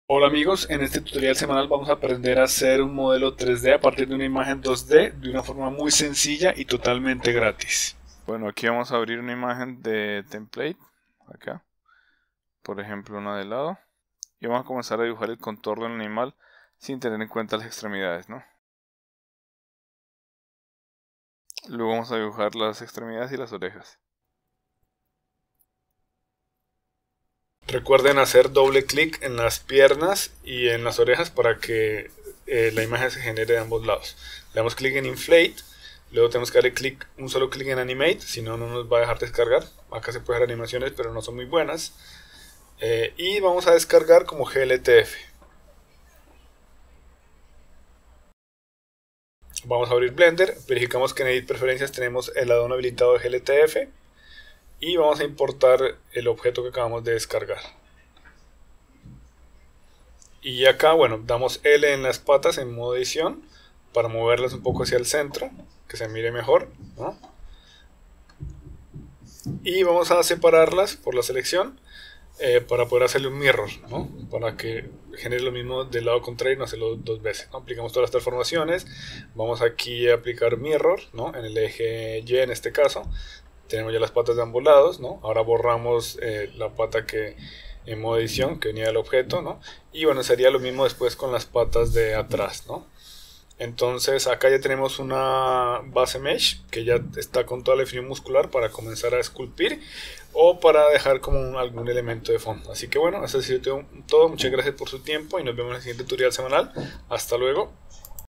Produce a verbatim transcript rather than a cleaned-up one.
Hola amigos, en este tutorial semanal vamos a aprender a hacer un modelo tres D a partir de una imagen dos D de una forma muy sencilla y totalmente gratis. Bueno, aquí vamos a abrir una imagen de template, acá, por ejemplo una de lado, y vamos a comenzar a dibujar el contorno del animal sin tener en cuenta las extremidades, ¿no? Luego vamos a dibujar las extremidades y las orejas. Recuerden hacer doble clic en las piernas y en las orejas para que eh, la imagen se genere de ambos lados. Le damos clic en Inflate, luego tenemos que darle clic, un solo clic en Animate, si no, no nos va a dejar descargar. Acá se puede hacer animaciones, pero no son muy buenas. Eh, y vamos a descargar como G L T F. Vamos a abrir Blender, verificamos que en Edit Preferencias tenemos el addon habilitado de G L T F y vamos a importar el objeto que acabamos de descargar. Y acá, bueno, damos L en las patas en modo edición para moverlas un poco hacia el centro, que se mire mejor, ¿no? Y vamos a separarlas por la selección eh, para poder hacerle un mirror, ¿no? Para que genere lo mismo del lado contrario y no hacerlo dos veces, ¿no? Aplicamos todas las transformaciones, vamos aquí a aplicar mirror, ¿no? En el eje Y en este caso, tenemos ya las patas de ambos lados, ¿no? Ahora borramos eh, la pata que en modo edición que venía del objeto, ¿no? Y bueno, sería lo mismo después con las patas de atrás, ¿no? Entonces acá ya tenemos una base mesh que ya está con toda la definición muscular para comenzar a esculpir o para dejar como un, algún elemento de fondo. Así que bueno, eso ha sido todo. Muchas gracias por su tiempo y nos vemos en el siguiente tutorial semanal. Hasta luego.